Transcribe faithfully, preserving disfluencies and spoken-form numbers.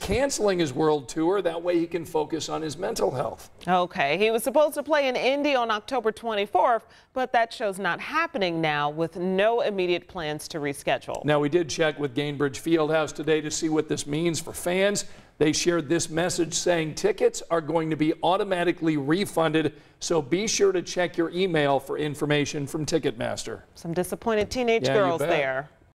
canceling his world tour. That way he can focus on his mental health. Okay, he was supposed to play in Indy on October twenty-fourth, but that show's not happening now with no immediate plans to reschedule. Now, we did check with Gainbridge Fieldhouse today to see what this means for fans. They shared this message saying tickets are going to be automatically refunded, so be sure to check your email for information from Ticketmaster. Some disappointed teenage yeah, girls there.